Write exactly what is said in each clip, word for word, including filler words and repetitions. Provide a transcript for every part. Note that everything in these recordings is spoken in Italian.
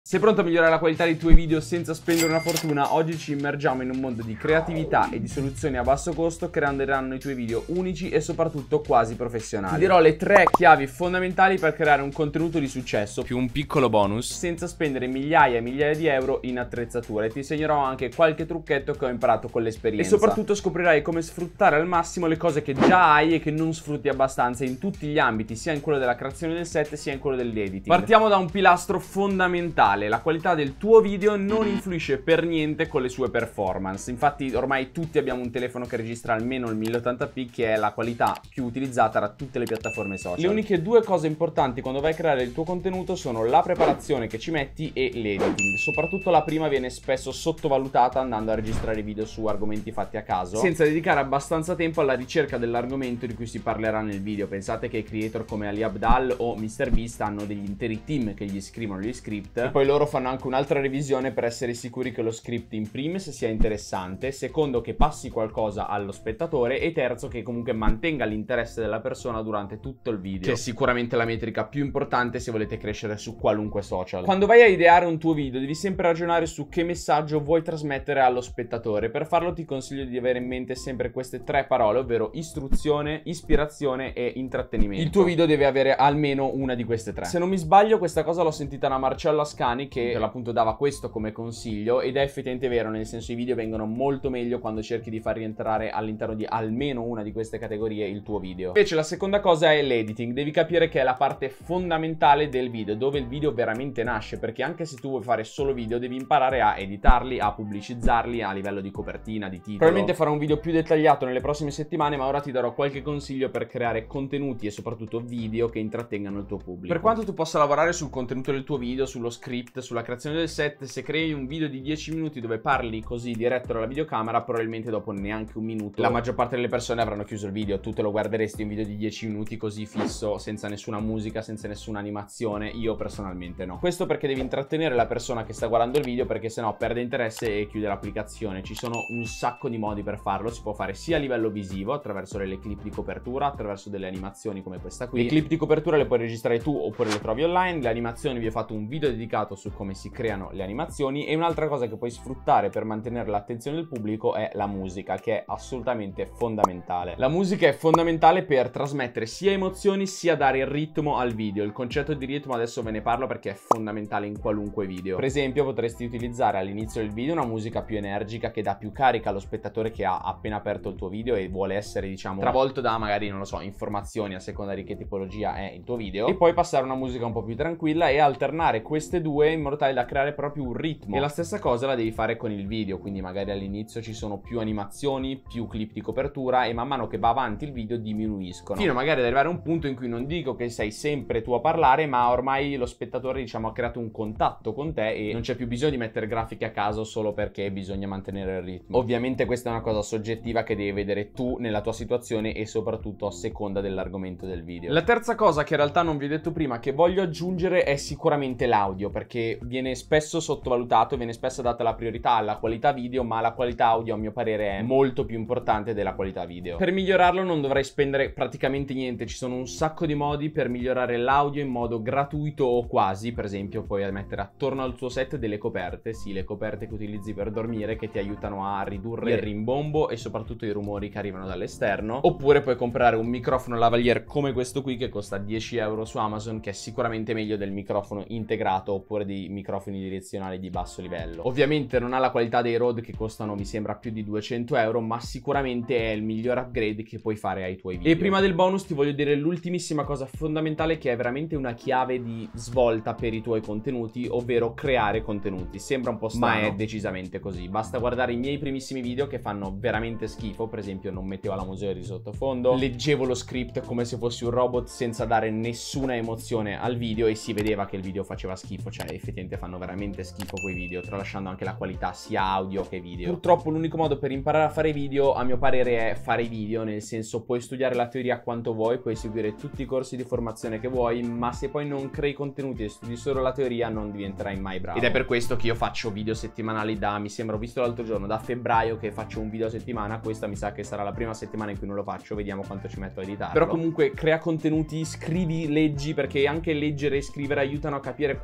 Sei pronto a migliorare la qualità dei tuoi video senza spendere una fortuna? Oggi ci immergiamo in un mondo di creatività e di soluzioni a basso costo che renderanno i tuoi video unici e soprattutto quasi professionali. Ti dirò le tre chiavi fondamentali per creare un contenuto di successo, più un piccolo bonus, senza spendere migliaia e migliaia di euro in attrezzature. Ti insegnerò anche qualche trucchetto che ho imparato con l'esperienza. E soprattutto scoprirai come sfruttare al massimo le cose che già hai e che non sfrutti abbastanza in tutti gli ambiti, sia in quello della creazione del set sia in quello dell'editing. Partiamo da un pilastro fondamentale. La qualità del tuo video non influisce per niente con le sue performance. Infatti ormai tutti abbiamo un telefono che registra almeno il mille ottanta p, che è la qualità più utilizzata da tutte le piattaforme social. Le uniche due cose importanti quando vai a creare il tuo contenuto sono la preparazione che ci metti e l'editing. Soprattutto la prima viene spesso sottovalutata andando a registrare video su argomenti fatti a caso, senza dedicare abbastanza tempo alla ricerca dell'argomento di cui si parlerà nel video. Pensate che creator come Ali Abdaal o MrBeast hanno degli interi team che gli scrivono gli script e poi loro fanno anche un'altra revisione per essere sicuri che lo script in primis sia interessante, secondo che passi qualcosa allo spettatore e terzo che comunque mantenga l'interesse della persona durante tutto il video, che è sicuramente la metrica più importante se volete crescere su qualunque social. Quando vai a ideare un tuo video devi sempre ragionare su che messaggio vuoi trasmettere allo spettatore. Per farlo ti consiglio di avere in mente sempre queste tre parole, ovvero istruzione, ispirazione e intrattenimento. Il tuo video deve avere almeno una di queste tre. Se non mi sbaglio questa cosa l'ho sentita da Marcello Ascani, che appunto dava questo come consiglio, ed è effettivamente vero, nel senso i video vengono molto meglio quando cerchi di far rientrare all'interno di almeno una di queste categorie il tuo video. Invece la seconda cosa è l'editing. Devi capire che è la parte fondamentale del video, dove il video veramente nasce, perché anche se tu vuoi fare solo video devi imparare a editarli, a pubblicizzarli a livello di copertina, di titolo. Probabilmente farò un video più dettagliato nelle prossime settimane, ma ora ti darò qualche consiglio per creare contenuti e soprattutto video che intrattengano il tuo pubblico. Per quanto tu possa lavorare sul contenuto del tuo video, sullo script, sulla creazione del set, se crei un video di dieci minuti dove parli così diretto dalla videocamera, probabilmente dopo neanche un minuto la maggior parte delle persone avranno chiuso il video. Tu te lo guarderesti un video di dieci minuti così fisso, senza nessuna musica, senza nessuna animazione? Io personalmente no. Questo perché devi intrattenere la persona che sta guardando il video, perché sennò perde interesse e chiude l'applicazione. Ci sono un sacco di modi per farlo. Si può fare sia a livello visivo, attraverso delle clip di copertura, attraverso delle animazioni come questa qui. Le clip di copertura le puoi registrare tu oppure le trovi online. Le animazioni, vi ho fatto un video dedicato su come si creano le animazioni. E un'altra cosa che puoi sfruttare per mantenere l'attenzione del pubblico è la musica, che è assolutamente fondamentale. La musica è fondamentale per trasmettere sia emozioni sia dare il ritmo al video. Il concetto di ritmo adesso ve ne parlo perché è fondamentale in qualunque video. Per esempio potresti utilizzare all'inizio del video una musica più energica che dà più carica allo spettatore che ha appena aperto il tuo video e vuole essere, diciamo, travolto da magari, non lo so, informazioni a seconda di che tipologia è il tuo video, e poi passare a una musica un po' più tranquilla e alternare queste due in modo tale da creare proprio un ritmo. E la stessa cosa la devi fare con il video, quindi magari all'inizio ci sono più animazioni, più clip di copertura e man mano che va avanti il video diminuiscono, fino magari ad arrivare a un punto in cui non dico che sei sempre tu a parlare, ma ormai lo spettatore, diciamo, ha creato un contatto con te e non c'è più bisogno di mettere grafiche a caso solo perché bisogna mantenere il ritmo. Ovviamente questa è una cosa soggettiva che devi vedere tu nella tua situazione e soprattutto a seconda dell'argomento del video. La terza cosa che in realtà non vi ho detto prima, che voglio aggiungere, è sicuramente l'audio, perché viene spesso sottovalutato, viene spesso data la priorità alla qualità video, ma la qualità audio a mio parere è molto più importante della qualità video. Per migliorarlo non dovrai spendere praticamente niente, ci sono un sacco di modi per migliorare l'audio in modo gratuito o quasi. Per esempio puoi mettere attorno al tuo set delle coperte, sì, le coperte che utilizzi per dormire, che ti aiutano a ridurre il rimbombo e soprattutto i rumori che arrivano dall'esterno. Oppure puoi comprare un microfono lavalier come questo qui che costa dieci euro su Amazon, che è sicuramente meglio del microfono integrato oppure dei microfoni direzionali di basso livello. Ovviamente non ha la qualità dei Rode che costano, mi sembra, più di duecento euro, ma sicuramente è il miglior upgrade che puoi fare ai tuoi video. E prima del bonus ti voglio dire l'ultimissima cosa fondamentale, che è veramente una chiave di svolta per i tuoi contenuti, ovvero creare contenuti. Sembra un po' strano, ma è decisamente così. Basta guardare i miei primissimi video che fanno veramente schifo. Per esempio non mettevo la musica di sottofondo, leggevo lo script come se fossi un robot senza dare nessuna emozione al video e si vedeva che il video faceva schifo. Cioè effettivamente fanno veramente schifo quei video, tralasciando anche la qualità sia audio che video. Purtroppo l'unico modo per imparare a fare video, a mio parere, è fare i video, nel senso puoi studiare la teoria quanto vuoi, puoi seguire tutti i corsi di formazione che vuoi, ma se poi non crei contenuti e studi solo la teoria non diventerai mai bravo. Ed è per questo che io faccio video settimanali da, mi sembra, ho visto l'altro giorno, da febbraio che faccio un video a settimana. Questa mi sa che sarà la prima settimana in cui non lo faccio, vediamo quanto ci metto a editarlo. Però comunque crea contenuti, scrivi, leggi, perché anche leggere e scrivere aiutano a capire quando uno scrive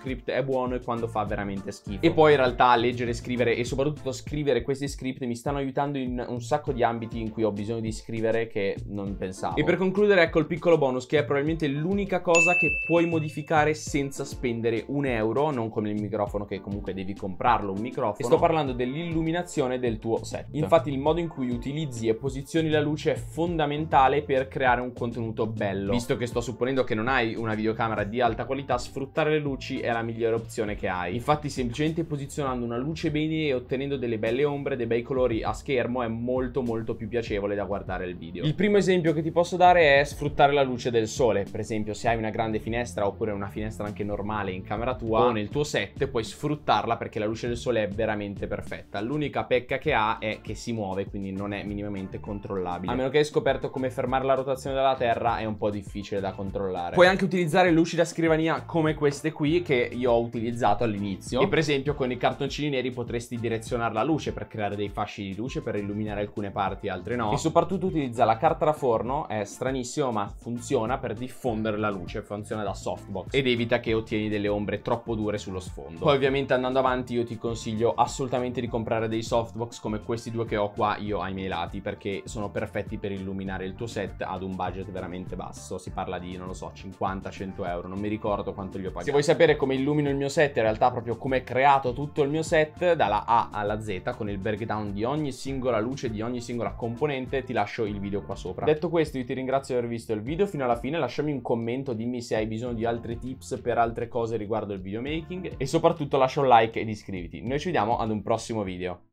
script è buono e quando fa veramente schifo. E poi in realtà leggere, scrivere e soprattutto scrivere questi script mi stanno aiutando in un sacco di ambiti in cui ho bisogno di scrivere che non pensavo. E per concludere ecco il piccolo bonus, che è probabilmente l'unica cosa che puoi modificare senza spendere un euro, non come il microfono che comunque devi comprarlo un microfono. E sto parlando dell'illuminazione del tuo set. Infatti il modo in cui utilizzi e posizioni la luce è fondamentale per creare un contenuto bello. Visto che sto supponendo che non hai una videocamera di alta qualità, sfruttare le luci è la migliore opzione che hai. Infatti semplicemente posizionando una luce bene e ottenendo delle belle ombre, dei bei colori a schermo è molto molto più piacevole da guardare il video. Il primo esempio che ti posso dare è sfruttare la luce del sole. Per esempio se hai una grande finestra oppure una finestra anche normale in camera tua o nel tuo set, puoi sfruttarla perché la luce del sole è veramente perfetta. L'unica pecca che ha è che si muove, quindi non è minimamente controllabile. A meno che hai scoperto come fermare la rotazione della Terra, è un po' difficile da controllare. Puoi anche utilizzare luci da scrivania come queste qui che io ho utilizzato all'inizio, e per esempio con i cartoncini neri potresti direzionare la luce per creare dei fasci di luce per illuminare alcune parti e altre no. E soprattutto utilizza la carta da forno, è stranissimo ma funziona per diffondere la luce, funziona da softbox ed evita che ottieni delle ombre troppo dure sullo sfondo. Poi ovviamente andando avanti io ti consiglio assolutamente di comprare dei softbox come questi due che ho qua io ai miei lati, perché sono perfetti per illuminare il tuo set ad un budget veramente basso. Si parla di, non lo so, cinquanta cento euro, non mi ricordo quanto li ho pagati. Se vuoi sapere come illumino il mio set, in realtà proprio come è creato tutto il mio set dalla A alla Z con il breakdown di ogni singola luce, di ogni singola componente, ti lascio il video qua sopra. Detto questo io ti ringrazio di aver visto il video fino alla fine, lasciami un commento, dimmi se hai bisogno di altri tips per altre cose riguardo il videomaking e soprattutto lascia un like ed iscriviti. Noi ci vediamo ad un prossimo video.